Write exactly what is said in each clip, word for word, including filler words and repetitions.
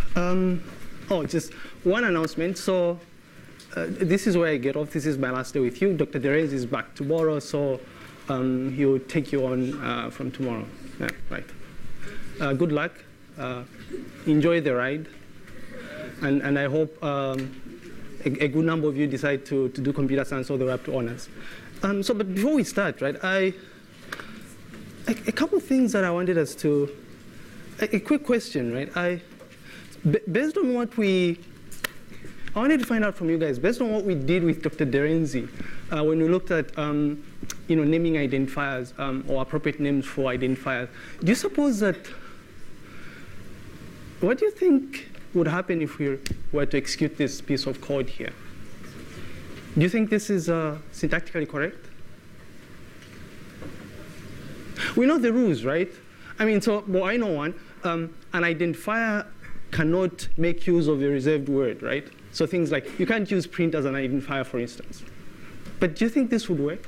Um, oh, just one announcement. So uh, this is where I get off. This is my last day with you. Doctor Derez is back tomorrow, so um, he will take you on uh, from tomorrow. Yeah, right. Uh, good luck. Uh, enjoy the ride. And, and I hope um, a, a good number of you decide to, to do computer science all the way up to honors. Um, so, but before we start, right, I, a, a couple of things that I wanted us to, a, a quick question, right? I, b based on what we, I wanted to find out from you guys, based on what we did with Doctor Derenzi, uh, when we looked at, um, you know, naming identifiers um, or appropriate names for identifiers, do you suppose that, what do you think would happen if we were to execute this piece of code here? Do you think this is uh, syntactically correct? We know the rules, right? I mean, so, well, I know one. Um, an identifier cannot make use of a reserved word, right? So things like, you can't use print as an identifier, for instance. But do you think this would work?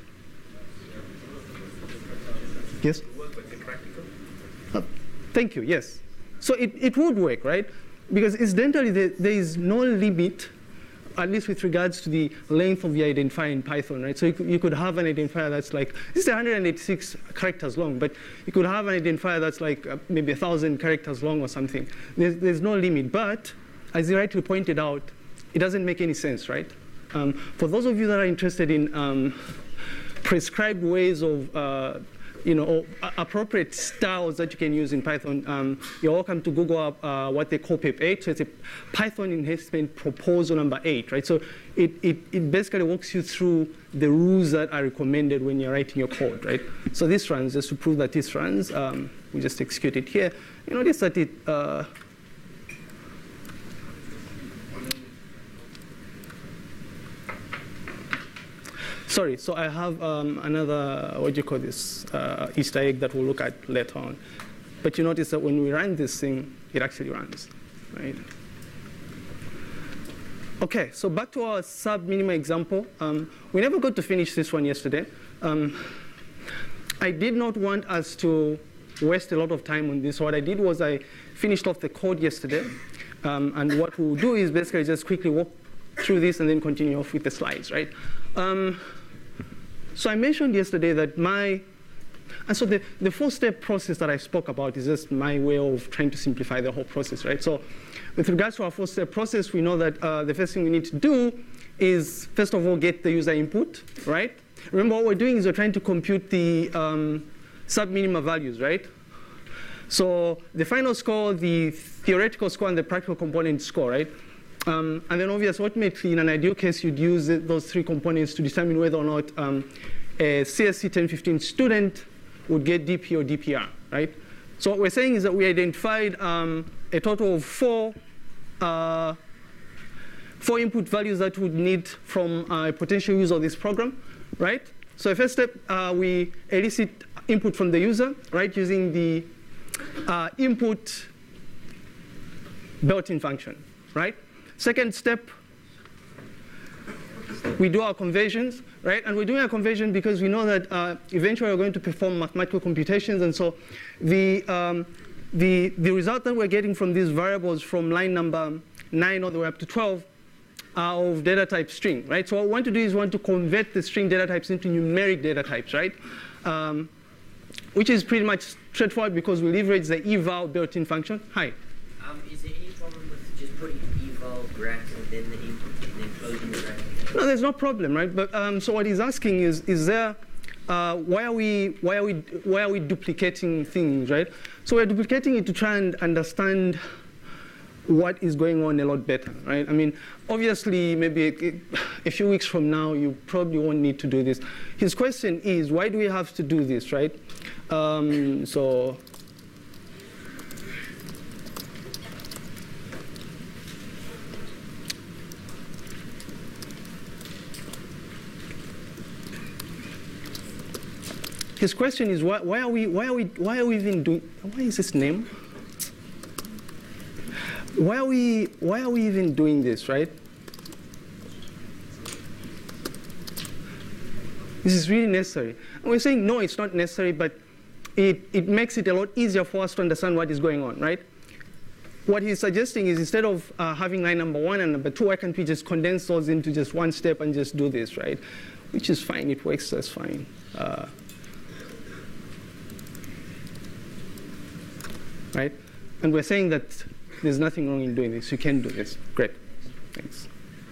Yes? Uh, thank you, yes. So it, it would work, right? Because incidentally, there, there is no limit, at least with regards to the length of the identifier in Python, right? So you could, you could have an identifier that's like, this is one hundred eighty-six characters long, but you could have an identifier that's like uh, maybe one thousand characters long or something. There's, there's no limit. But as you rightly pointed out, it doesn't make any sense, right? Um, for those of you that are interested in um, prescribed ways of uh, you know, or appropriate styles that you can use in Python, um, you're welcome to Google up uh, what they call P E P eight. So it's a Python enhancement proposal number eight, right? So it, it, it basically walks you through the rules that are recommended when you're writing your code, right? So this runs, just to prove that this runs, um, we just execute it here. You notice that it, uh, Sorry, so I have um, another, what do you call this, uh, Easter egg that we'll look at later on. But you notice that when we run this thing, it actually runs, right? OK, so back to our sub-minima example. Um, we never got to finish this one yesterday. Um, I did not want us to waste a lot of time on this. So what I did was I finished off the code yesterday. Um, and what we'll do is basically just quickly walk through this and then continue off with the slides, right? Um, So I mentioned yesterday that my, and so the, the four-step process that I spoke about is just my way of trying to simplify the whole process, right? So with regards to our four-step process, we know that uh, the first thing we need to do is, first of all, get the user input, right? Remember, what we're doing is we're trying to compute the um, sub-minima values, right? So the final score, the theoretical score, and the practical component score, right? Um, and then obviously, ultimately, in an ideal case, you'd use it, those three components to determine whether or not um, a C S C ten fifteen student would get D P or D P R, right? So what we're saying is that we identified um, a total of four, uh, four input values that we would need from a potential user of this program, right? So the first step, uh, we elicit input from the user, right, using the uh, input built-in function, right? Second step, we do our conversions, right? And we're doing our conversion because we know that uh, eventually we're going to perform mathematical computations. And so the, um, the, the result that we're getting from these variables from line number nine all the way up to twelve are of data type string, right? So what we want to do is we want to convert the string data types into numeric data types, right? Um, which is pretty much straightforward because we leverage the eval built-in function. Hi. Um, is there any problem with just putting eval bracket and then the input and then closing the bracket? No, there's no problem, right? But um, so what he's asking is, is there, uh, why are we, why are we, why are we duplicating things, right? So we're duplicating it to try and understand what is going on a lot better, right? I mean, obviously, maybe a, a few weeks from now, you probably won't need to do this. His question is, why do we have to do this, right? Um, so. His question is, why, why are we, why are we, why are we even doing, why is this name? Why are we, why are we even doing this, right? This is really necessary. And we're saying, no, it's not necessary, but it, it makes it a lot easier for us to understand what is going on, right? what he's suggesting is instead of uh, having line number one and number two, why can't we just condense those into just one step and just do this, right? Which is fine. It works, that's fine. Uh, right? And we're saying that there's nothing wrong in doing this. You can do this. Great. Thanks.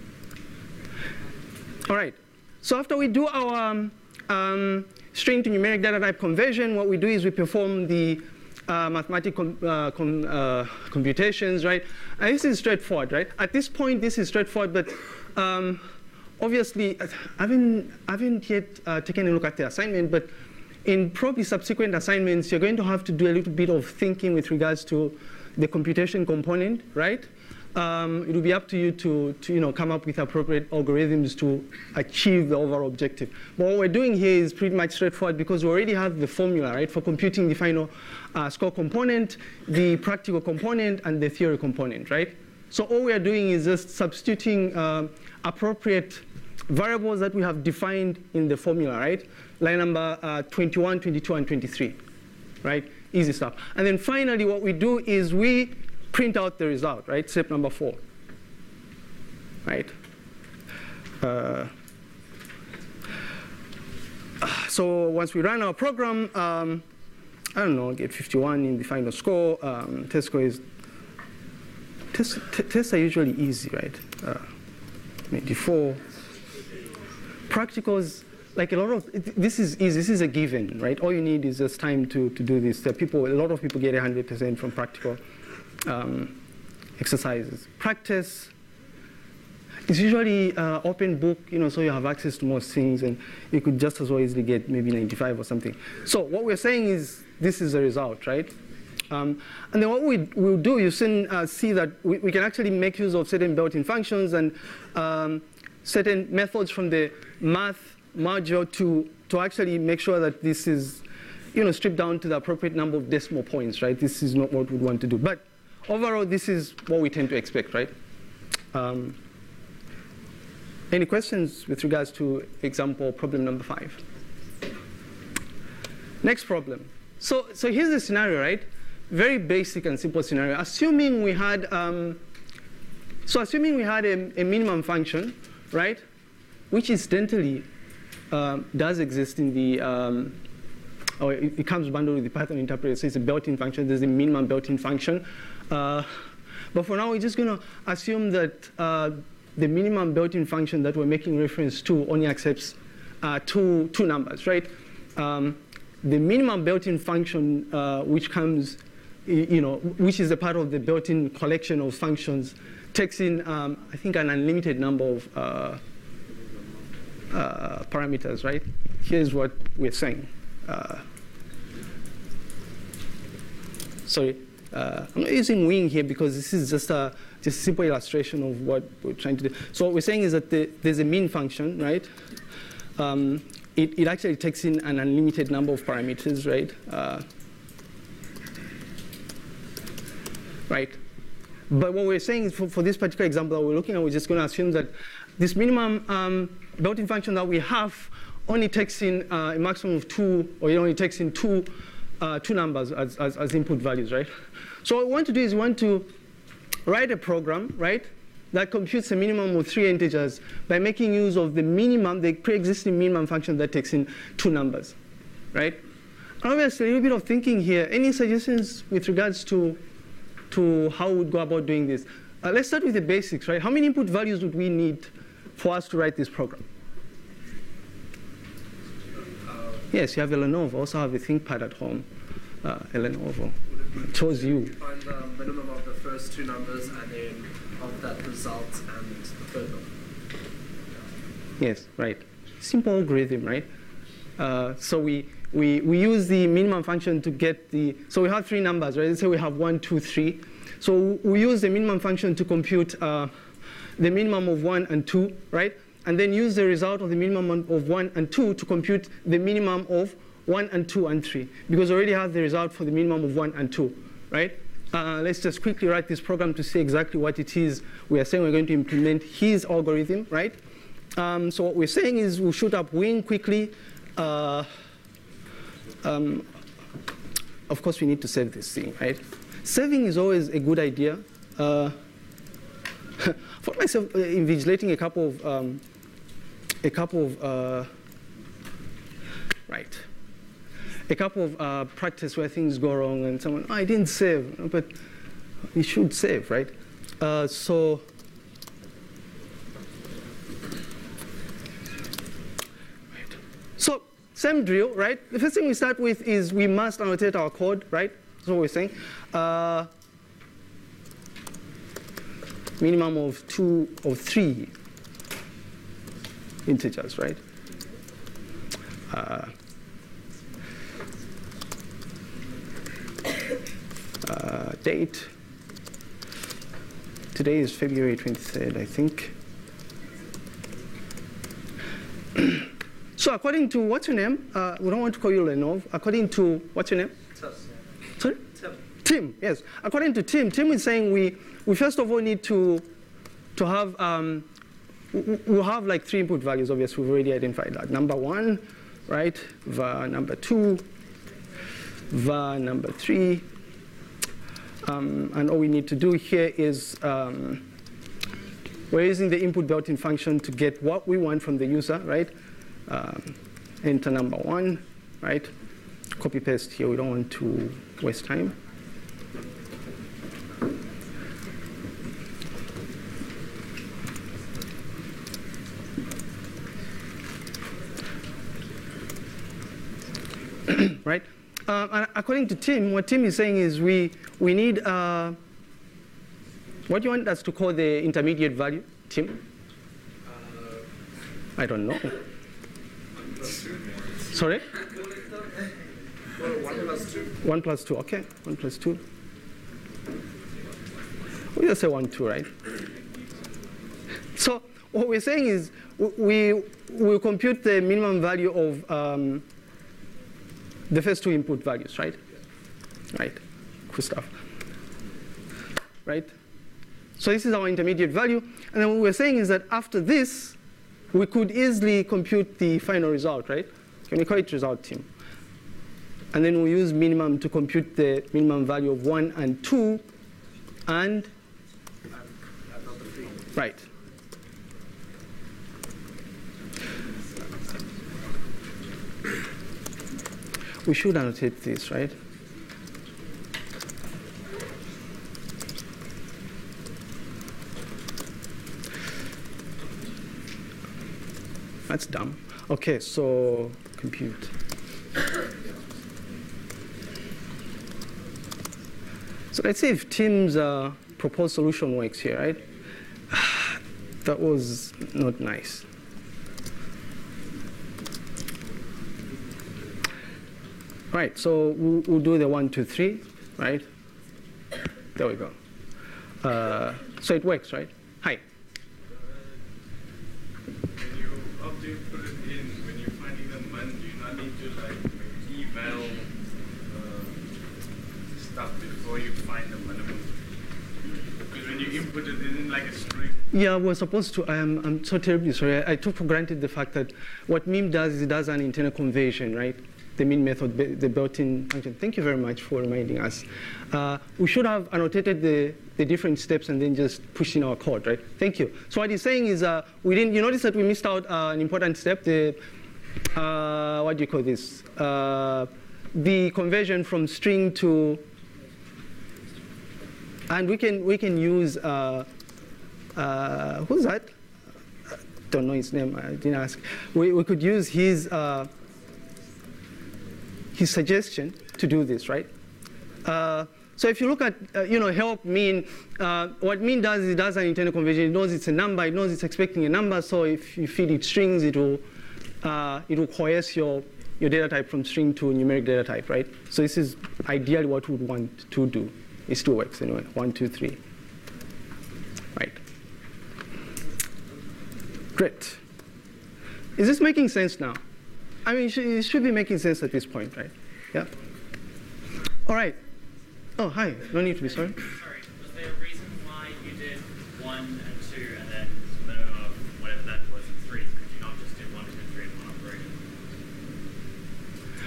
All right. So after we do our um, um, string to numeric data type conversion, what we do is we perform the uh, mathematical uh, com uh, computations, right? And this is straightforward, right? At this point, this is straightforward, but um, obviously, I haven't, I haven't yet uh, taken a look at the assignment, but in probably subsequent assignments, you're going to have to do a little bit of thinking with regards to the computation component, right? Um, it will be up to you to, to you know, come up with appropriate algorithms to achieve the overall objective. But what we're doing here is pretty much straightforward because we already have the formula, right, for computing the final uh, score component, the practical component, and the theory component, right? So all we are doing is just substituting uh, appropriate variables that we have defined in the formula, right? Line number uh, twenty-one, twenty-two, and twenty-three, right? Easy stuff. And then finally, what we do is we print out the result, right? Step number four, right? Uh, so once we run our program, um, I don't know, get fifty-one in the final score. Um, test score is, tests, tests are usually easy, right? Uh, ninety-four. Practicals, like a lot of, this is easy, this is a given, right? All you need is just time to, to do this. There are people, a lot of people get one hundred percent from practical um, exercises. Practice is usually uh, open book, you know, so you have access to most things, and you could just as well easily get maybe ninety-five or something. So what we're saying is this is the result, right? Um, and then what we will do, you soon uh, see that we, we can actually make use of certain built-in functions and um, certain methods from the math module to, to actually make sure that this is, you know, stripped down to the appropriate number of decimal points, right? This is not what we want to do. But overall, this is what we tend to expect, right? Um, any questions with regards to example problem number five? Next problem. So, so here's the scenario, right? Very basic and simple scenario. Assuming we had, um, so assuming we had a, a minimum function, right? Which incidentally um, does exist in the, um, or it, it comes bundled with the Python interpreter. So it's a built-in function. There's a minimum built-in function. Uh, but for now, we're just going to assume that uh, the minimum built-in function that we're making reference to only accepts uh, two, two numbers, right? Um, the minimum built-in function, uh, which comes, you know, which is a part of the built-in collection of functions, takes in, um, I think, an unlimited number of uh, uh, parameters, right? Here's what we're saying. Uh, sorry, uh, I'm not using wing here because this is just a, just a simple illustration of what we're trying to do. So what we're saying is that the, there's a min function, right? Um, it, it actually takes in an unlimited number of parameters, right? Uh, right. But what we're saying is for, for this particular example that we're looking at, we're just going to assume that this minimum um, built-in function that we have only takes in uh, a maximum of two, or it only takes in two, uh, two numbers as, as, as input values, right? So what we want to do is we want to write a program, right, that computes a minimum of three integers by making use of the minimum, the pre-existing minimum function that takes in two numbers, right? Obviously, a little bit of thinking here. Any suggestions with regards to to how we would go about doing this? Uh, let's start with the basics, right? How many input values would we need for us to write this program? Uh, yes, you have a Lenovo. Also have a ThinkPad at home. Uh, a Lenovo. I chose you. Find the minimum of the first two numbers and then of that result and the third one. Yes, right. Simple algorithm, right? Uh, so we We, we use the minimum function to get the, so we have three numbers, right? Let's say we have one, two, three. So we use the minimum function to compute uh, the minimum of one and two, right? And then use the result of the minimum of one and two to compute the minimum of one and two and three, because we already have the result for the minimum of one and two, right? Uh, let's just quickly write this program to see exactly what it is we are saying we're going to implement his algorithm, right? Um, so what we're saying is we'll shoot up wing quickly. Uh, Um, of course, we need to save this thing, right? Saving is always a good idea Uh, I found myself uh, invigilating a couple of, um, a couple of, uh, right, a couple of uh, practice where things go wrong and someone, oh, I didn't save, but you should save, right? Uh, so, right. So, same drill, right? The first thing we start with is we must annotate our code, right? That's what we're saying. Uh, minimum of two or three integers, right? Uh, uh, date. Today is February twenty-third, I think. So according to, what's your name? Uh, we don't want to call you Lenov. According to, what's your name? Tim. Sorry? Tim. Tim, yes. According to Tim, Tim is saying we, we first of all need to, to have, um, we'll have like three input values, obviously we've already identified that. Number one, right? var number two, var number three. Um, and all we need to do here is, um, we're using the input built-in function to get what we want from the user, right? Um, enter number one, right? Copy paste here, we don't want to waste time. Right? Uh, and according to Tim, what Tim is saying is we, we need, uh, what do you want us to call the intermediate value, Tim? Uh, I don't know. Sorry? Well, one plus two. One plus two, okay. One plus two. We just say one, two, right? So what we're saying is we will compute the minimum value of um, the first two input values, right? Right, cool stuff. Right? So this is our intermediate value. And then what we're saying is that after this, we could easily compute the final result, right? Can we call it result, Tim? And then we use minimum to compute the minimum value of one and two, and? Right. We should annotate this, right? That's dumb. Okay, so compute. So let's see if Tim's uh, proposed solution works here, right? That was not nice. Right, so we'll, we'll do the one, two, three, right? There we go. Uh, so it works, right? Hi. When you after you put it in, when you're finding the mon, do you not need to like eval uh, stuff before you find the minimum? Because when you input it in like a string. Yeah, we're supposed to. I'm, I'm so terribly sorry. I, I took for granted the fact that what meme does is it does an internal conversion, right? The min method, the built-in function. Thank you very much for reminding us. Uh, we should have annotated the, the different steps and then just pushed in our code, right? Thank you. So what he's saying is uh, we didn't, you notice that we missed out uh, an important step, the, uh, what do you call this? Uh, the conversion from string to, and we can, we can use, uh, uh, who's that? I don't know his name, I didn't ask. We, we could use his, uh, his suggestion to do this, right? Uh, so if you look at, uh, you know, help min, uh, what min does is it does an internal conversion. It knows it's a number. It knows it's expecting a number. So if you feed it strings, it will, uh, it will coerce your, your data type from string to numeric data type, right? So this is ideally what we would want to do. It still works anyway. One, two, three. Right. Great. Is this making sense now? I mean, it should, it should be making sense at this point, right? Yeah? All right. Oh, hi. No need to be sorry. Sorry. Was there a reason why you did one and two and then minimum of whatever that was in three? Could you not just do one, two, three in one operation?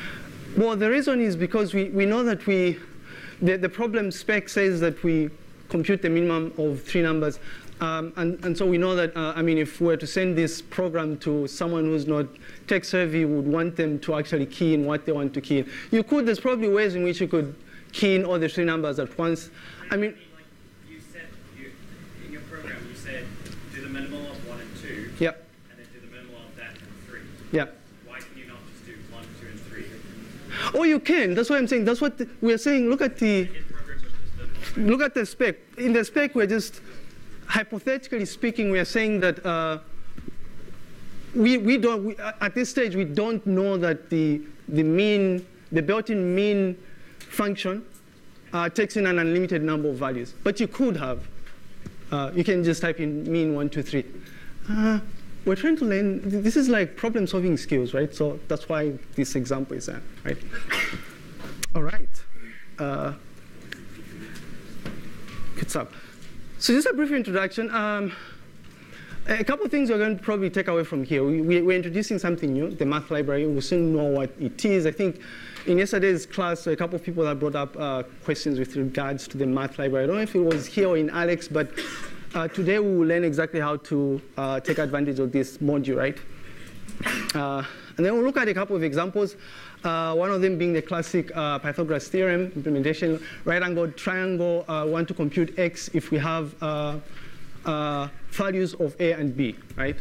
Well, the reason is because we, we know that we, the, the problem spec says that we compute the minimum of three numbers. Um, and, and so we know that, uh, I mean, if we were to send this program to someone who's not tech savvy, we would want them to actually key in what they want to key in. You could, there's probably ways in which you could key in all the three numbers at once. I mean, like you said, you, in your program, you said do the minimal of one and two, yeah. and then do the minimal of that and three. Yeah. Why can you not just do one, two, and three? Oh, you can. That's what I'm saying. That's what the, we're saying. Look at the, look at the spec. In the spec, we're just, hypothetically speaking, we are saying that uh, we, we don't, we, at this stage, we don't know that the, the mean, the built-in mean function uh, takes in an unlimited number of values. But you could have. Uh, you can just type in mean one, two, three. Uh, we're trying to learn, this is like problem solving skills, right? So that's why this example is there, right? All right. Uh, good stuff. So just a brief introduction. Um, a couple of things we're going to probably take away from here. We, we, we're introducing something new, the math library. We'll soon know what it is. I think in yesterday's class, a couple of people have brought up uh, questions with regards to the math library. I don't know if it was here or in Alex, but uh, today we will learn exactly how to uh, take advantage of this module, right? Uh, and then we'll look at a couple of examples. Uh, one of them being the classic uh, Pythagoras theorem implementation, right-angled triangle, uh, want to compute x if we have uh, uh, values of a and b, right?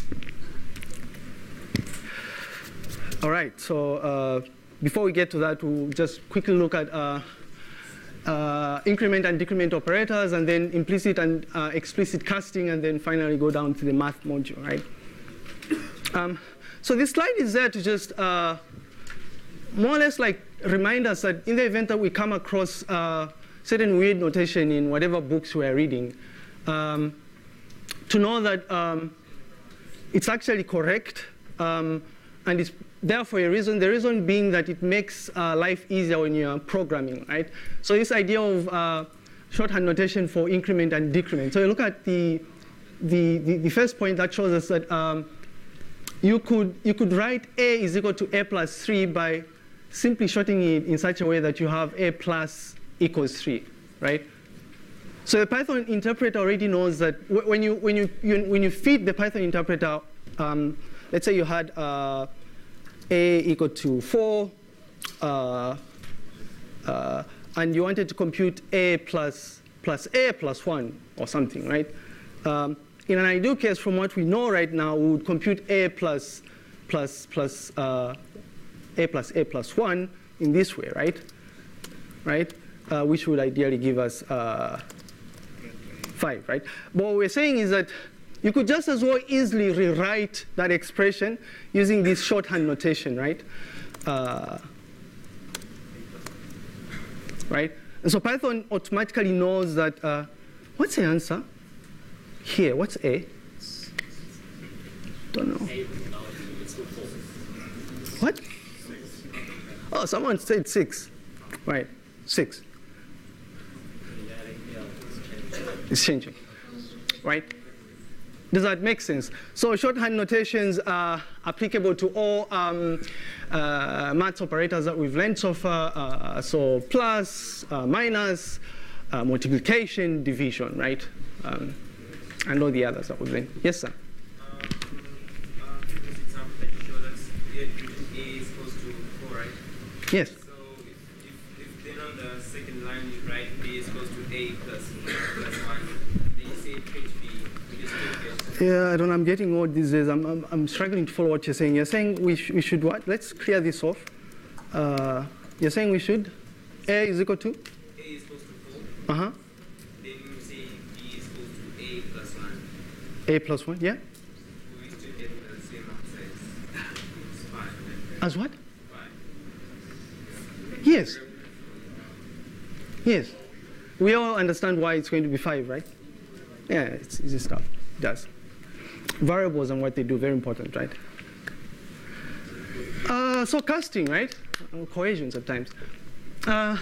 All right, so uh, before we get to that, we'll just quickly look at uh, uh, increment and decrement operators, and then implicit and uh, explicit casting, and then finally go down to the math module, right? Um, so this slide is there to just uh, more or less like remind us that in the event that we come across uh, certain weird notation in whatever books we are reading, um, to know that um, it's actually correct, um, and it's there for a reason. The reason being that it makes uh, life easier when you're programming, right? So this idea of uh, shorthand notation for increment and decrement. So you look at the, the, the, the first point that shows us that um, you could, you could write a is equal to a plus three by simply shortening it in such a way that you have a plus equals three, right? So the Python interpreter already knows that when you, when you, you, when you feed the Python interpreter, um, let's say you had uh, a equal to four, uh, uh, and you wanted to compute a plus, plus a plus one or something, right? Um, in an ideal case, from what we know right now, we would compute a plus, plus, plus, uh, a plus a plus one in this way, right? Right? Uh, which would ideally give us uh, five, right? But what we're saying is that you could just as well easily rewrite that expression using this shorthand notation, right? Uh, right? And so Python automatically knows that, uh, what's the answer? Here, what's A? Don't know. What? Oh, someone said six. Right, six. It's changing, right? Does that make sense? So shorthand notations are applicable to all um, uh, maths operators that we've learned so far. Uh, so plus, uh, minus, uh, multiplication, division, right? Um, and all the others that we've learned. Yes, sir? Um, uh, this example that you showed us, A is equals to four, right? Yes. So if, if, if then on the second line you write A is equals to A plus, plus one, then you say H B, you just take it. Yeah, I don't know. I'm getting old these days. I'm, I'm, I'm struggling to follow what you're saying. You're saying we, sh we should what? Let's clear this off. Uh, you're saying we should? A is equal to? A is equals to four. Uh-huh. Then you say B is equals to A plus one. A plus one, yeah? We still get the same answer as five. As what? Five. Yes. Yes. We all understand why it's going to be five, right? Yeah, it's easy stuff. It does. Variables and what they do, very important, right? Uh, so casting, right? Or cohesion sometimes. Uh,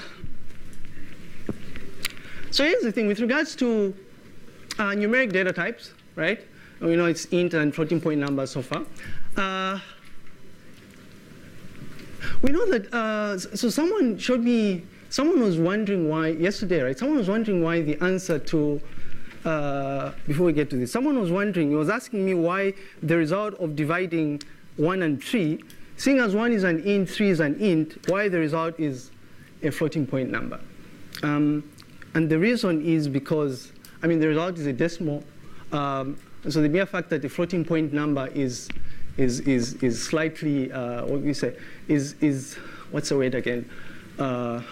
so here's the thing. With regards to uh, numeric data types, right? We know it's int and floating point numbers so far. Uh, we know that, uh, so someone showed me someone was wondering why, yesterday, right? Someone was wondering why the answer to, uh, before we get to this, someone was wondering, he was asking me why the result of dividing one and three, seeing as one is an int, three is an int, why the result is a floating point number. Um, and the reason is because, I mean, the result is a decimal. Um, so the mere fact that the floating point number is is is is slightly uh, what do you say is is what's the word again? Uh,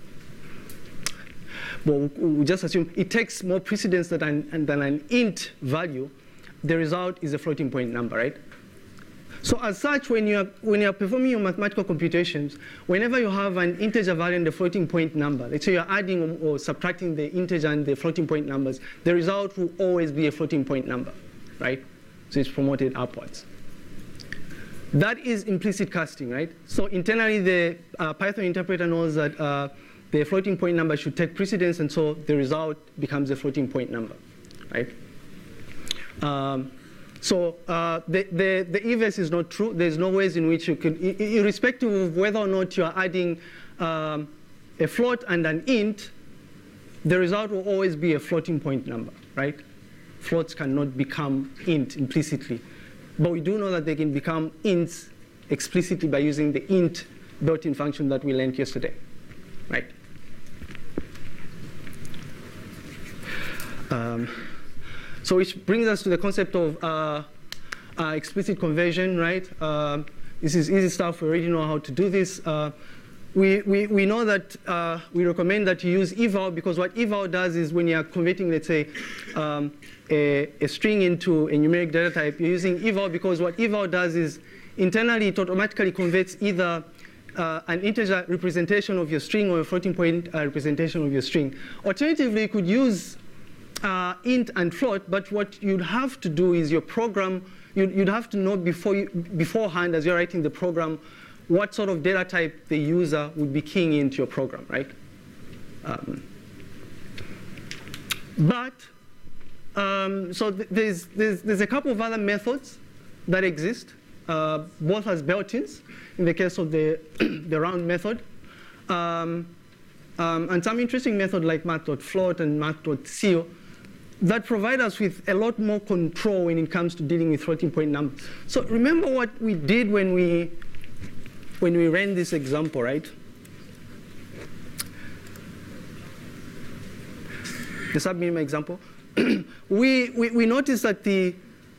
well, we just assume it takes more precedence than an, than an int value. The result is a floating point number, right? So as such, when you're, when you're performing your mathematical computations, whenever you have an integer value and a floating point number, let's say you're adding or, or subtracting the integer and the floating point numbers, the result will always be a floating point number, right? So it's promoted upwards. That is implicit casting, right? So internally, the uh, Python interpreter knows that uh, the floating point number should take precedence, and so the result becomes a floating point number, right? Um, So uh, the, the, the inverse is not true. There's no ways in which you could, irrespective of whether or not you are adding um, a float and an int, the result will always be a floating point number, right? Floats cannot become int implicitly. But we do know that they can become ints explicitly by using the int built-in function that we learned yesterday, right? Um, So which brings us to the concept of uh, uh, explicit conversion, right? Uh, this is easy stuff. We already know how to do this. Uh, we, we, we know that uh, we recommend that you use eval, because what eval does is when you're converting, let's say, um, a, a string into a numeric data type, you're using eval because what eval does is internally it automatically converts either uh, an integer representation of your string or a floating point uh, representation of your string. Alternatively, you could use Uh, int and float, but what you'd have to do is your program, you'd, you'd have to know before you, beforehand as you're writing the program what sort of data type the user would be keying into your program, right? Um, but, um, so th there's, there's, there's a couple of other methods that exist, uh, both as built-ins, in the case of the, the round method, um, um, and some interesting method like math.float and math.seal that provide us with a lot more control when it comes to dealing with floating point numbers. So remember what we did when we, when we ran this example, right? The subminimum example. we, we, we noticed that the,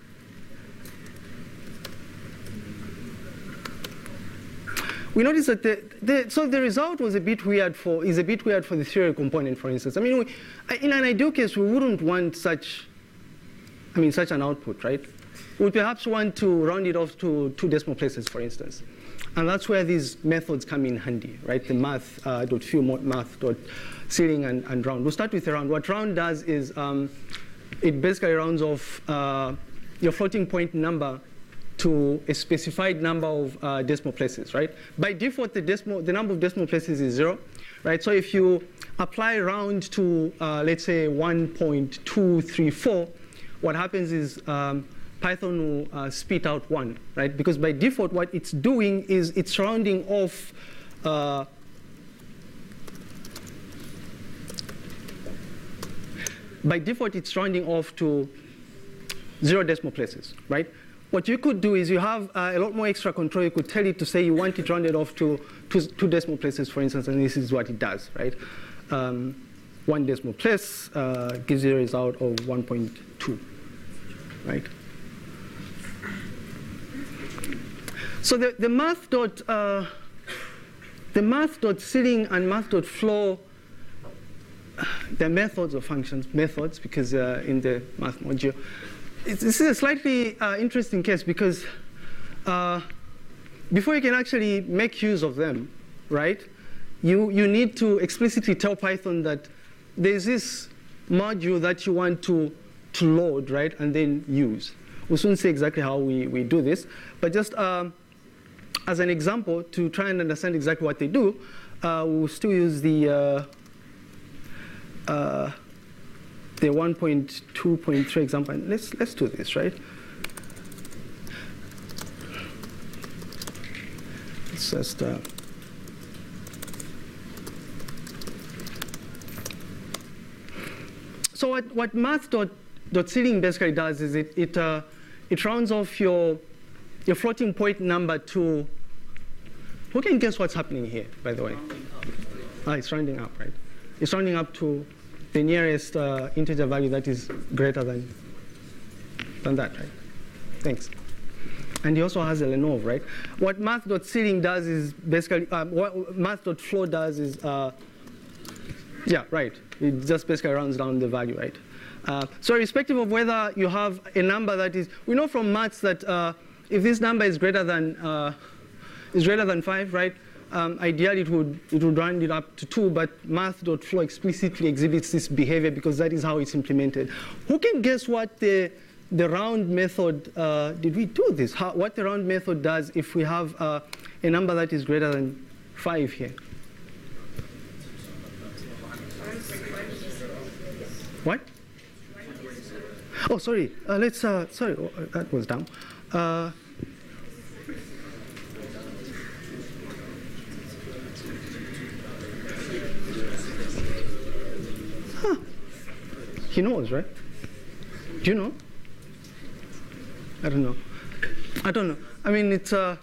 we noticed that the, the, so the result was a bit weird for, is a bit weird for the serial component, for instance. I mean, we, in an ideal case, we wouldn't want such, I mean, such an output, right? We perhaps want to round it off to two decimal places, for instance. And that's where these methods come in handy, right? The math, uh, dot fill, math, dot ceiling, and, and round. We'll start with the round. What round does is um, it basically rounds off uh, your floating point number to a specified number of uh, decimal places, right? By default, the, decimal, the number of decimal places is zero, right? So if you apply round to, uh, let's say, one point two three four, what happens is um, Python will uh, spit out one, right? Because by default, what it's doing is it's rounding off uh, by default, it's rounding off to zero decimal places, right? What you could do is you have uh, a lot more extra control. You could tell it to say you want it rounded off to two, two decimal places, for instance, and this is what it does, right? Um, one decimal place uh, gives you a result of one point two, right? So the, the math dot uh, the math dot ceiling and math dot flow, they're methods or functions, methods, because uh, in the math module. It's, this is a slightly uh, interesting case because uh, before you can actually make use of them, right, you, you need to explicitly tell Python that there's this module that you want to, to load, right, and then use. We'll soon see exactly how we, we do this. But just um, as an example, to try and understand exactly what they do, uh, we'll still use the uh, uh, the one point two point three example. And let's, let's do this, right? Let's just, uh, so what, what math dot, dot ceiling basically does is it, it, uh, it rounds off your, your floating point number to, who can guess what's happening here, by the way? Ah, it's rounding up, right? It's rounding up to the nearest uh, integer value that is greater than, than that, right? Thanks. And he also has a Lenovo, right? What math.ceiling does is basically, um, what math.flow does is, uh, yeah, right. It just basically rounds down the value, right? Uh, so irrespective of whether you have a number that is, we know from maths that uh, if this number is greater than, uh, is greater than five, right? Um, ideally, it would, it would round it up to two, but math.flow explicitly exhibits this behavior because that is how it's implemented. Who can guess what the, the round method, uh, did we do this? How, what the round method does if we have uh, a number that is greater than five here? What? Oh, sorry. Uh, let's, uh, sorry, oh, that was dumb. Uh, Huh. He knows, right? Do you know? I don't know. I don't know. I mean, it's uh.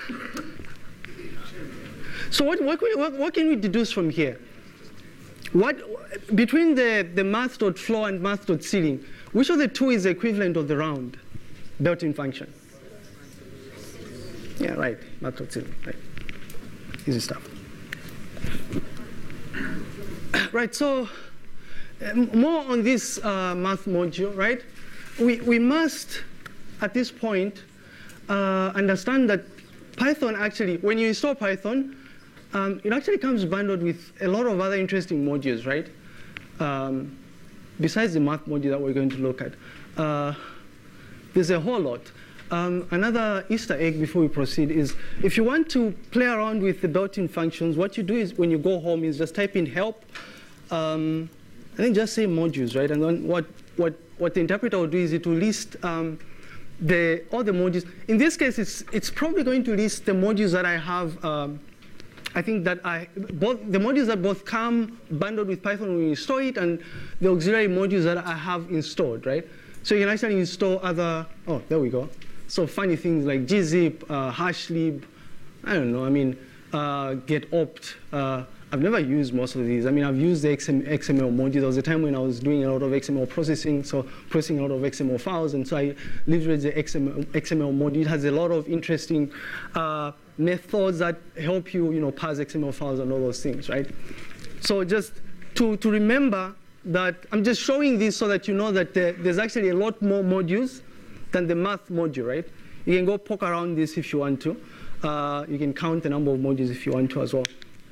So what what, what what can we deduce from here? What between the the math.flow and math.ceiling, which of the two is the equivalent of the round built-in function? Yeah, right. Math.ceiling, right? Easy stuff. Right. So. More on this uh, math module, right? We, we must, at this point, uh, understand that Python actually, when you install Python, um, it actually comes bundled with a lot of other interesting modules, right? Um, besides the math module that we're going to look at. Uh, there's a whole lot. Um, another Easter egg before we proceed is if you want to play around with the built-in functions, what you do is when you go home is just type in help. Um, I think just say modules, right? And then what, what, what the interpreter will do is it will list um, the, all the modules. In this case, it's, it's probably going to list the modules that I have. Um, I think that I, both the modules that both come bundled with Python when you install it and the auxiliary modules that I have installed, right? So you can actually install other, oh, there we go. So funny things like gzip, uh, hashlib, I don't know, I mean, uh, getopt, uh, I've never used most of these. I mean, I've used the X M L modules. There was a time when I was doing a lot of X M L processing, so processing a lot of X M L files, and so I leveraged the X M L, X M L module. It has a lot of interesting uh, methods that help you, you know, parse X M L files and all those things, right? So just to, to remember that I'm just showing this so that you know that there, there's actually a lot more modules than the math module, right? You can go poke around this if you want to. Uh, you can count the number of modules if you want to as well.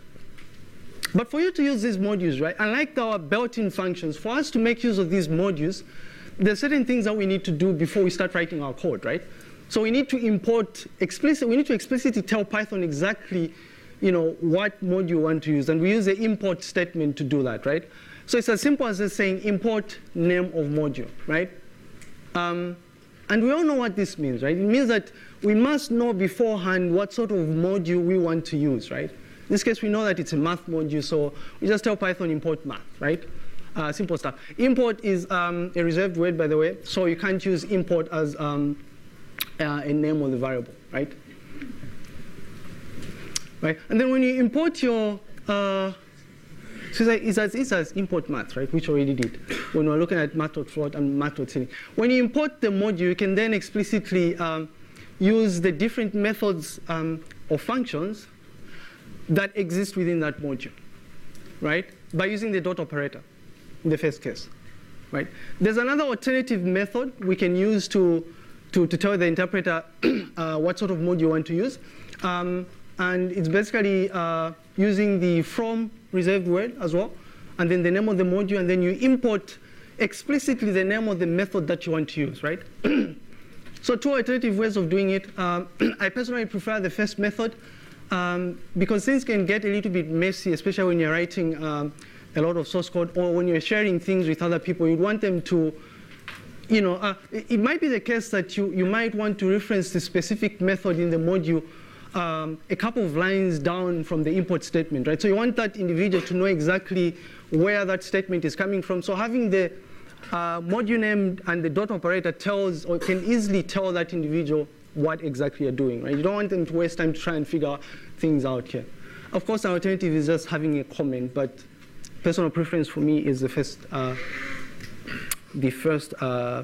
But for you to use these modules, right, unlike our built-in functions, for us to make use of these modules, there are certain things that we need to do before we start writing our code, right? So we need to import explicit. We need to explicitly tell Python exactly, you know, what module you want to use, and we use the import statement to do that, right? So it's as simple as just saying import name of module, right? Um, and we all know what this means, right? It means that we must know beforehand what sort of module we want to use, right? In this case, we know that it's a math module, so we just tell Python import math, right? Uh, simple stuff. Import is um, a reserved word, by the way, so you can't use import as um, uh, a name of the variable, right? Right. And then when you import your, uh, so it's as, it's as import math, right, which we already did when we're looking at math.float and math.ceiling. When you import the module, you can then explicitly um, use the different methods um, or functions that exist within that module, right? By using the dot operator in the first case, right? There's another alternative method we can use to, to, to tell the interpreter uh, what sort of module you want to use. Um, and it's basically uh, using the from reserved word as well, and then the name of the module, and then you import explicitly the name of the method that you want to use, right? So two alternative ways of doing it. Um, I personally prefer the first method. Um, because things can get a little bit messy, especially when you're writing um, a lot of source code or when you're sharing things with other people. You'd want them to, you know, uh, it, it might be the case that you, you might want to reference the specific method in the module um, a couple of lines down from the import statement, right? So you want that individual to know exactly where that statement is coming from. So having the uh, module name and the dot operator tells or can easily tell that individual what exactly you're doing, right? You don't want them to waste time to try and figure things out here. Of course, an alternative is just having a comment, but personal preference for me is the first, uh, the first uh,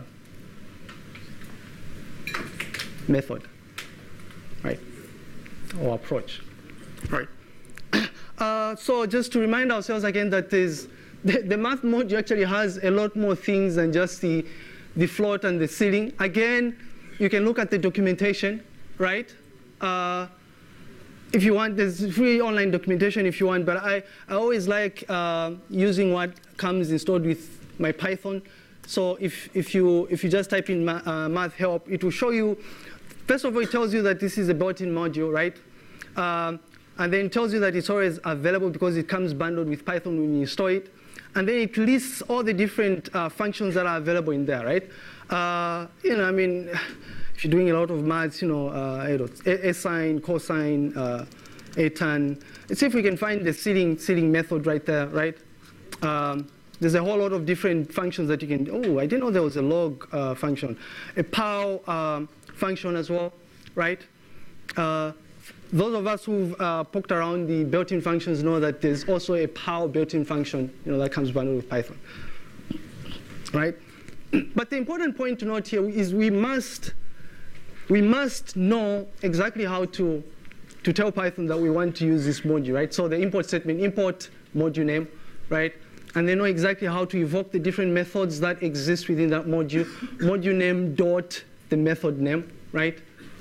method, right, or approach, right. Uh, so just to remind ourselves again that there's, the, the math module actually has a lot more things than just the, the float and the ceiling. Again, you can look at the documentation, right? Uh, if you want, there's free online documentation if you want, but I, I always like uh, using what comes installed with my Python. So if, if, you, if you just type in ma uh, math help, it will show you, first of all, it tells you that this is a built-in module, right? Um, and then it tells you that it's always available because it comes bundled with Python when you install it. And then it lists all the different uh, functions that are available in there, right? Uh, you know, I mean, if you're doing a lot of maths, you know, uh, asine, cosine, uh, atan. Let's see if we can find the seeding, seeding method right there, right? Um, there's a whole lot of different functions that you can, oh, I didn't know there was a log uh, function. A pow um, function as well, right? Uh, Those of us who've uh, poked around the built-in functions know that there's also a pow built-in function, you know, that comes bundled with Python, right? But the important point to note here is we must, we must know exactly how to, to tell Python that we want to use this module, right? So the import statement, import module name, right? And they know exactly how to evoke the different methods that exist within that module. Module name dot the method name, right?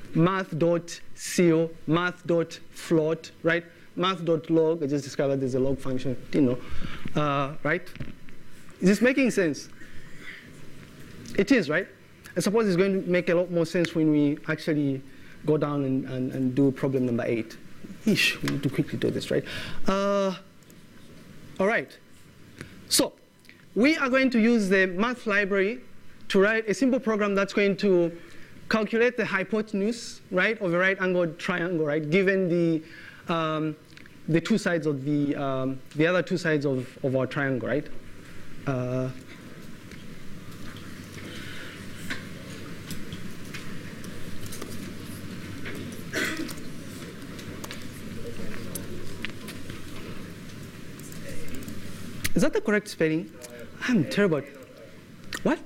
Math.co, math.float, right? Math.log, I just discovered there's a log function, didn't know, uh, right? Is this making sense? It is, right? I suppose it's going to make a lot more sense when we actually go down and, and, and do problem number eight. Eesh, we need to quickly do this, right? Uh, all right. So we are going to use the math library to write a simple program that's going to calculate the hypotenuse, right, of a right-angled triangle, right, given the, um, the two sides of the, um, the other two sides of, of our triangle, right? Uh, is that the correct spelling? I'm terrible. What?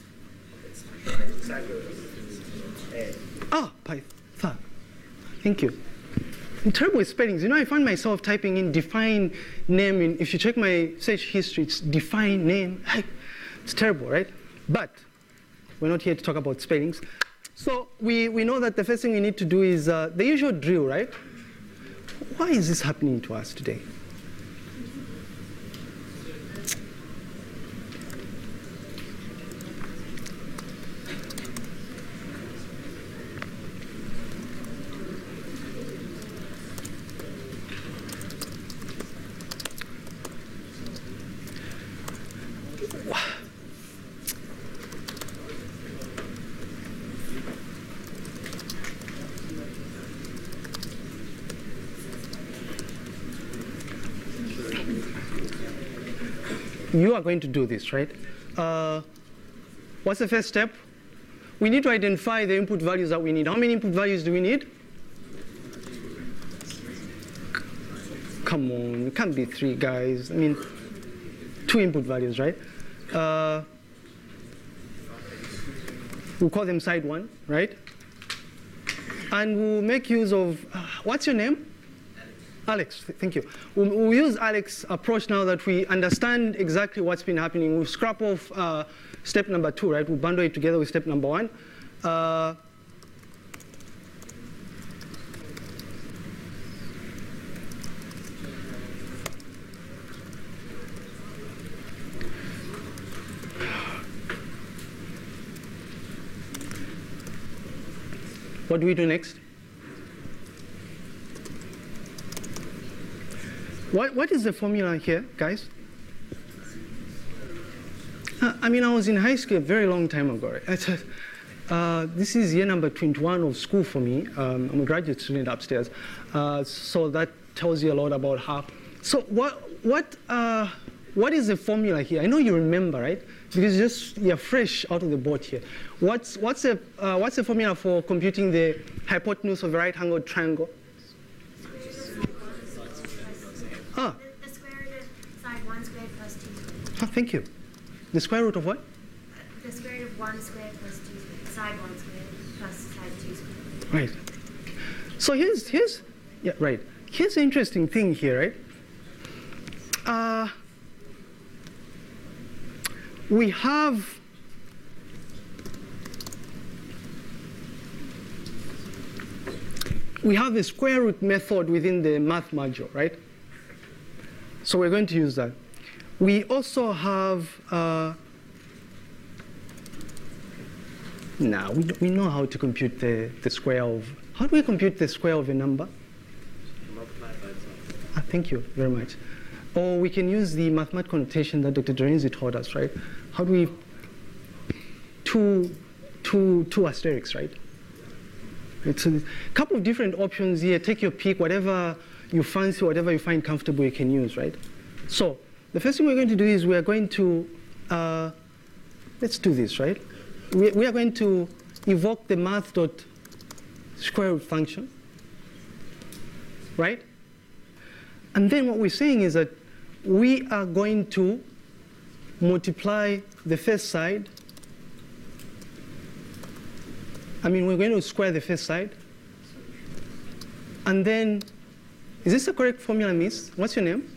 Ah, Python. Thank you. I'm terrible with spellings. You know, I find myself typing in define name. In, if you check my search history, it's define name. It's terrible, right? But we're not here to talk about spellings. So we, we know that the first thing we need to do is uh, the usual drill, right? Why is this happening to us today? You are going to do this, right? Uh, what's the first step? We need to identify the input values that we need. How many input values do we need? Come on, it can't be three, guys. I mean, two input values, right? Uh, we'll call them side one, right? And we'll make use of, uh, what's your name? Alex, thank you. We'll, we'll use Alex's approach now that we understand exactly what's been happening. We'll scrap off uh, step number two, right? We'll bundle it together with step number one. Uh, what do we do next? What, what is the formula here, guys? Uh, I mean, I was in high school a very long time ago. Right? Uh, this is year number twenty-one of school for me. Um, I'm a graduate student upstairs. Uh, so that tells you a lot about how. So what, what, uh, what is the formula here? I know you remember, right? because just you're fresh out of the boat here. What's what's the uh, what's the formula for computing the hypotenuse of a right-angled triangle? Ah. The, the square root of side one squared plus two squared. Ah, thank you. The square root of what? The square root of one squared plus two squared. Side one squared plus side two squared. Right. So here's here's yeah right. Here's the interesting thing here, right? Uh, we have we have the square root method within the math module, right? So we're going to use that. We also have uh, now we we know how to compute the the square of. How do we compute the square of a number? Multiply by itself. Ah, thank you very much. Or we can use the mathematical notation that Doctor Dorenzi taught us, right? How do we, two, two, two asterisks, right? It's a couple of different options here. Take your pick, whatever you fancy, whatever you find comfortable, you can use, right? So the first thing we're going to do is we're going to, uh, let's do this, right? We, we are going to evoke the math dot square root function, right? And then what we're saying is that we are going to multiply the first side. I mean, we're going to square the first side. And then, is this the correct formula, miss? What's your name?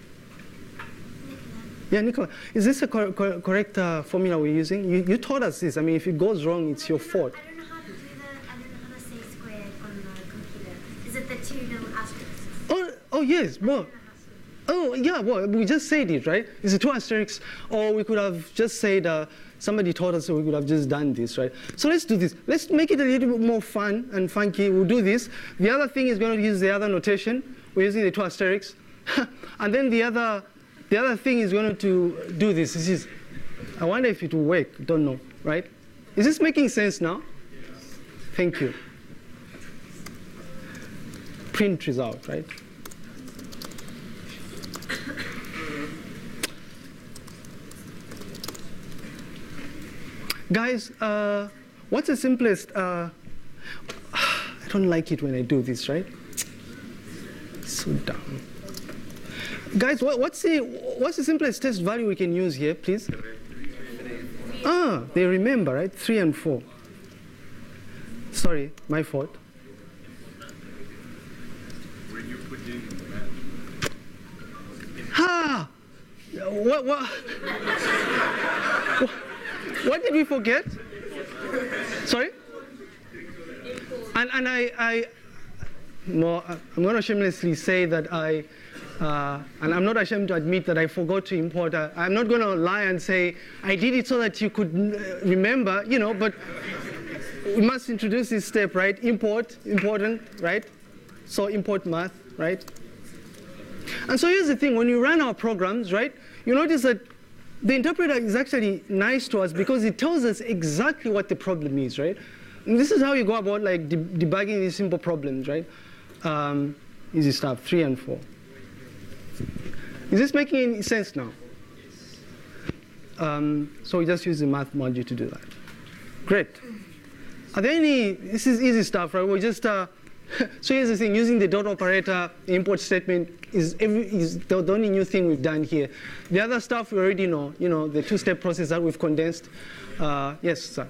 Yeah, Nicola. Is this the cor cor correct uh, formula we're using? You, you taught us this. I mean, if it goes wrong, it's your fault. I don't know how to do the, I don't know how to say squared on the computer. Is it the two little asterisks? Oh, oh yes. Well, oh, yeah. Well, we just said it, right? It's a two asterisks. Or we could have just said, uh, somebody taught us, so we could have just done this, right? So let's do this. Let's make it a little bit more fun and funky. We'll do this. The other thing is going to use the other notation. We're using the two asterisks. And then the other, the other thing is going to do this. This is, I wonder if it will work. Don't know, right? Is this making sense now? Yes. Thank you. Print result, right? Guys, uh, what's the simplest? Uh, I don't like it when I do this, right? So dumb. Guys, what, what's the what's the simplest test value we can use here, please? Ah, they remember, right? Three and four. Sorry, my fault. When you put in Ha! What what? What did we forget? Sorry? And, and I, I, well, I'm going to shamelessly say that I, uh, and I'm not ashamed to admit that I forgot to import. A, I'm not going to lie and say I did it so that you could remember, you know, but we must introduce this step, right? Import, important, right? So import math, right? And so here's the thing. When you run our programs, right, you notice that the interpreter is actually nice to us because it tells us exactly what the problem is, right? And this is how you go about like de debugging these simple problems, right? Um, easy stuff, three and four. Is this making any sense now? Um, so we just use the math module to do that. Great. Are there any, this is easy stuff, right? We just, uh, so here's the thing, using the dot operator, the import statement is, every, is the, the only new thing we've done here. The other stuff we already know, you know, the two-step process that we've condensed. Uh, yes, sir.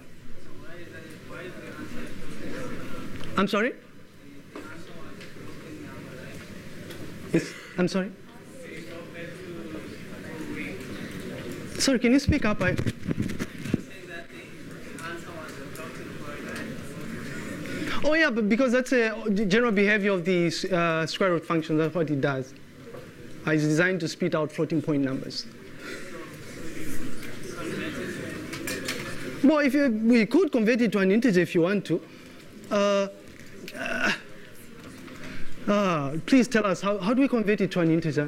I'm sorry? Yes, I'm sorry? Sorry, can you speak up? I Oh yeah, but because that's a general behavior of the uh, square root function. That's what it does. Uh, it's designed to spit out floating point numbers. Well, if you, we could convert it to an integer if you want to. Uh, uh, uh, please tell us, how, how do we convert it to an integer?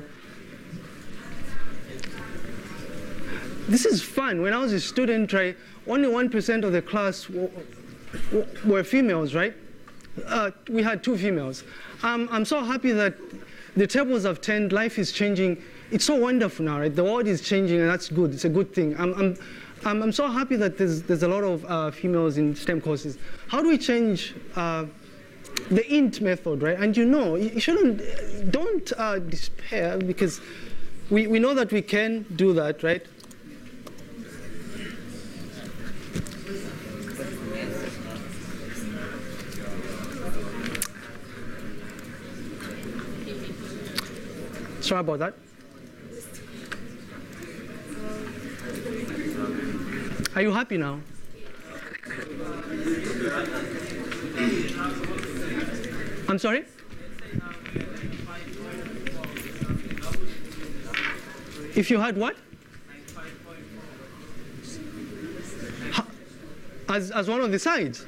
This is fun. When I was a student, right, only one percent of the class were females, right? Uh, we had two females. Um, I'm so happy that the tables have turned, life is changing. It's so wonderful now, right? The world is changing, and that's good. It's a good thing. I'm, I'm, I'm, I'm so happy that there's, there's a lot of uh, females in STEM courses. How do we change uh, the int method, right? And you know, you shouldn't, don't uh, despair, because we, we know that we can do that, right? Sorry about that. Are you happy now? I'm sorry? If you had what? Ha- As, as one of the sides?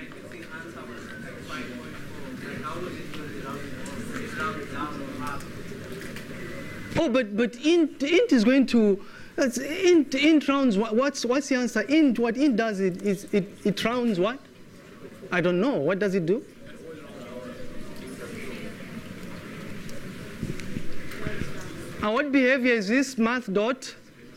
Oh, but, but int, int is going to, that's int, int rounds, what's, what's the answer? Int, what int does it, is it, it rounds what? I don't know, what does it do? And what behavior is this math dot?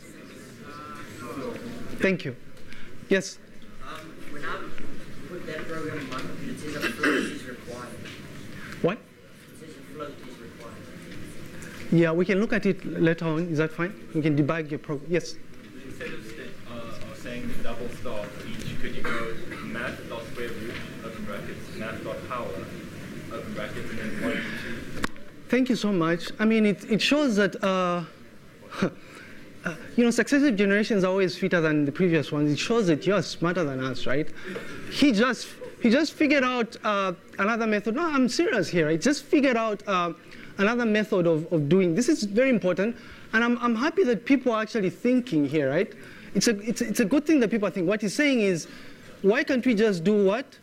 Thank you. Yes? Um, when I put that program in my computer, it says a float is required. What? It says a float is required. Yeah, we can look at it later on. Is that fine? We can debug your program. Yes? Instead of, uh, of saying the double star for each, could you go math dot square root, open brackets, math dot power, open brackets, and then one, two? Thank you so much. I mean, it, it shows that, uh, uh, you know, successive generations are always fitter than the previous ones. It shows that you're smarter than us, right? He just, he just figured out uh, another method. No, I'm serious here. I just figured out uh, another method of, of doing. This is very important. And I'm, I'm happy that people are actually thinking here, right? It's a, it's, a, it's a good thing that people think. What he's saying is, why can't we just do what?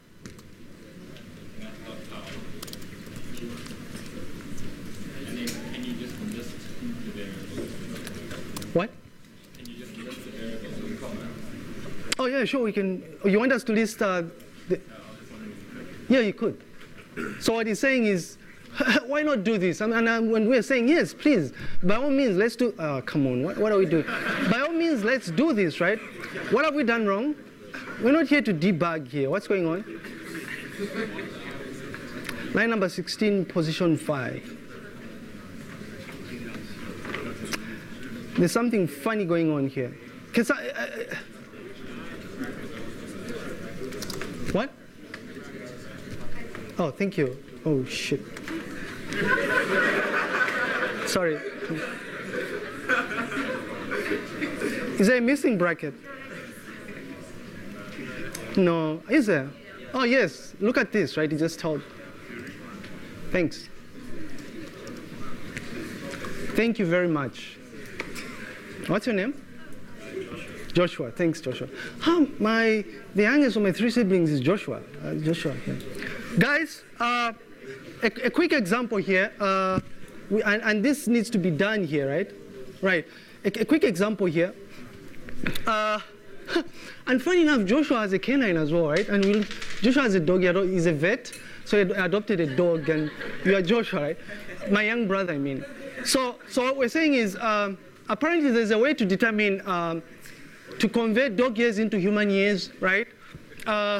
What? Can you just list the variables in the comment? Oh yeah, sure. We can. Oh, you want us to list? Uh, the, yeah, you could. So what he's saying is, why not do this? And, and uh, when we're saying yes, please, by all means, let's do. Uh, come on, what, what are we doing? By all means, let's do this, right? What have we done wrong? We're not here to debug here. What's going on? Line number sixteen, position five. There's something funny going on here. Can I, uh, what? Oh, thank you. Oh, shit. Sorry. Is there a missing bracket? No. Is there? Oh, yes. Look at this, right? He just told. Thanks. Thank you very much. What's your name? Joshua. Thanks, Joshua. How my the youngest of my three siblings is Joshua. Uh, Joshua. Yeah. Guys, uh, a, a quick example here, uh, we, and, and this needs to be done here, right? Right. A, a quick example here. Uh, and funny enough, Joshua has a canine as well, right? And we'll, Joshua has a dog. He's a vet, so he adopted a dog, and you are Joshua, right? My young brother, I mean. So, so what we're saying is. Um, Apparently, there's a way to determine, um, to convert dog years into human years, right? Uh,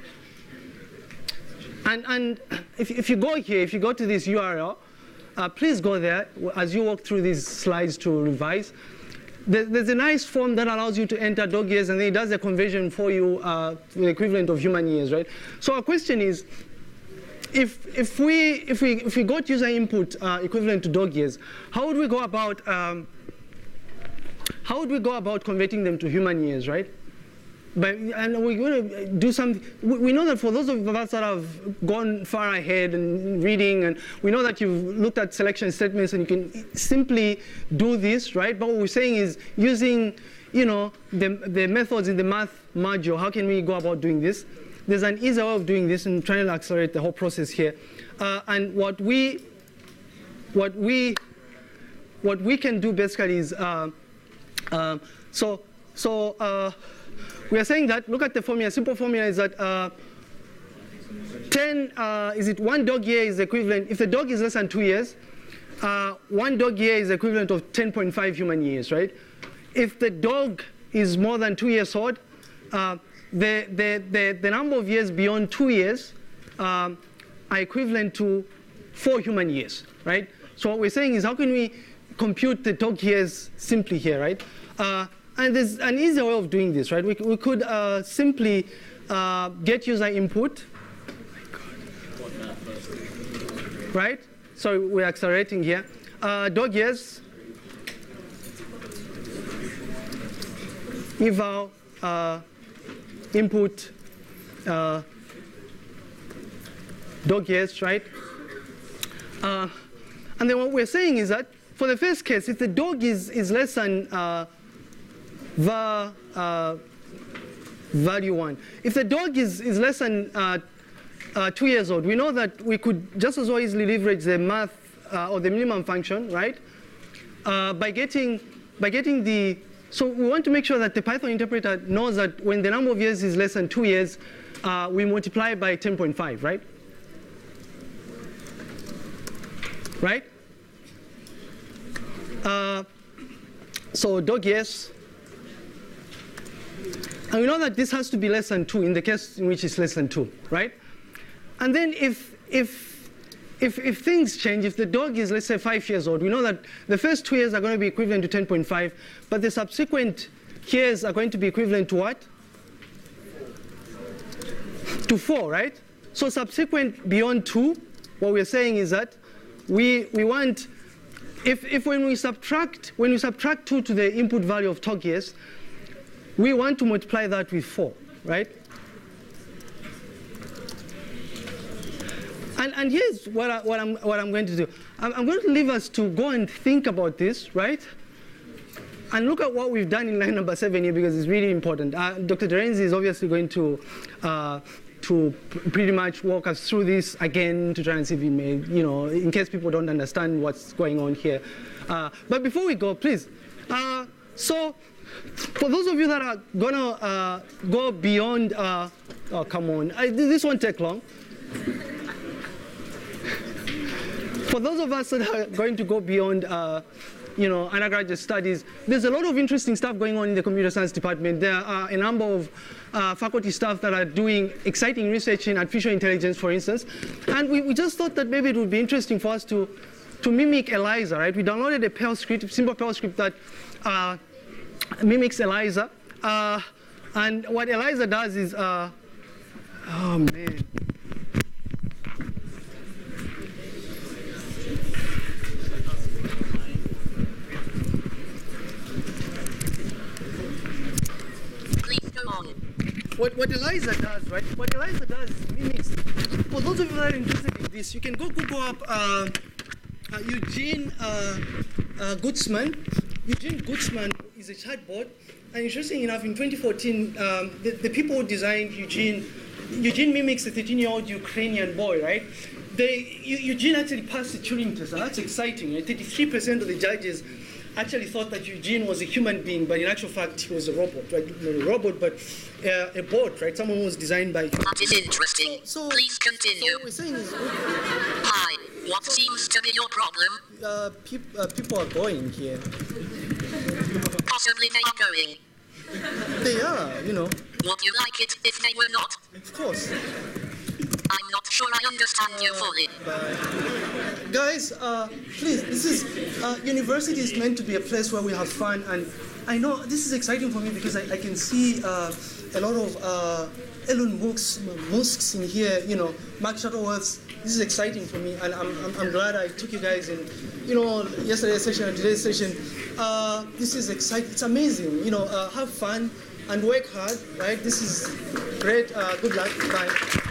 and and if, if you go here, if you go to this U R L, uh, please go there as you walk through these slides to revise. There, there's a nice form that allows you to enter dog years, and then it does a conversion for you uh, to the equivalent of human years, right? So our question is, if if we if we if we got user input uh, equivalent to dog years, how would we go about um, How would we go about converting them to human years, right? But, and we're going to do something. We know that for those of us that have gone far ahead and reading, and we know that you've looked at selection statements and you can simply do this, right? But what we're saying is using, you know, the, the methods in the math module, how can we go about doing this? There's an easier way of doing this and trying to accelerate the whole process here. Uh, and what we, what we, what we can do basically is, uh, Uh, so, so uh, we are saying that, look at the formula, simple formula is that uh, ten, uh, is it one dog year is equivalent, if the dog is less than two years, uh, one dog year is equivalent of ten point five human years, right? If the dog is more than two years old, uh, the, the, the, the number of years beyond two years um, are equivalent to four human years, right? So what we're saying is, how can we compute the dog years simply here, right? Uh, and there's an easier way of doing this, right? We, we could uh, simply uh, get user input, right? So we're accelerating here. Uh, dog years, eval uh, input uh, dog years, right? Uh, and then what we're saying is that for the first case, if the dog is, is less than uh, var, uh, value one, if the dog is, is less than uh, uh, two years old, we know that we could just as well easily leverage the math uh, or the minimum function, right? Uh, by getting by getting the so we want to make sure that the Python interpreter knows that when the number of years is less than two years, uh, we multiply by ten point five, right? Right? Uh, so dog yes. And we know that this has to be less than two in the case in which it's less than two, right? And then if if if if things change, if the dog is, let's say, five years old, we know that the first two years are going to be equivalent to ten point five, but the subsequent years are going to be equivalent to what? To four, right? So subsequent beyond two, what we're saying is that we we want if if when we subtract when we subtract two to the input value of dog years, we want to multiply that with four, right? And, and here's what, I, what, I'm, what I'm going to do. I'm, I'm going to leave us to go and think about this, right? And look at what we've done in line number seven here, because it's really important. Uh, Doctor Terenzi is obviously going to, uh, to pretty much walk us through this again to try and see if we may, you know, in case people don't understand what's going on here. Uh, but before we go, please. Uh, so, for those of you that are going to uh, go beyond, uh, oh, come on, I, this won't take long. For those of us that are going to go beyond, uh, you know, undergraduate studies, there's a lot of interesting stuff going on in the computer science department. There are a number of uh, faculty staff that are doing exciting research in artificial intelligence, for instance. And we, we just thought that maybe it would be interesting for us to, to mimic ELIZA, right? We downloaded a Perl script, simple Perl script that uh, mimics ELIZA. Uh, and what ELIZA does is, uh, oh man. What, what ELIZA does, right? What ELIZA does is mimics. For those of you that are interested in this, you can go Google up uh, uh, Eugene uh, uh, Gutzman. Eugene Gutzman is a chatbot, and interesting enough, in twenty fourteen, um, the, the people who designed Eugene, Eugene mimics a thirteen-year-old Ukrainian boy, right? They, Eugene actually passed the Turing test, and that's exciting. Right? thirty-three percent of the judges actually thought that Eugene was a human being, but in actual fact, he was a robot, right? Not a robot, but uh, a bot, right? Someone who was designed by. That is interesting. So, so, Please continue. So what we're saying is, hi. What seems to be your problem? Uh, peop, uh, people are going here. Possibly they are going. They are, you know. Would you like it if they were not? Of course. I'm not sure I understand uh, you fully. But guys, uh, please, this is, uh, university is meant to be a place where we have fun, and I know this is exciting for me because I, I can see uh, a lot of uh, Elon Musk's, Musk's in here, you know, Mark Shuttleworth's. This is exciting for me, and I'm, I'm, I'm glad I took you guys in, you know, yesterday's session and today's session. Uh, this is exciting, it's amazing, you know, uh, have fun and work hard, right? This is great, uh, good luck, bye.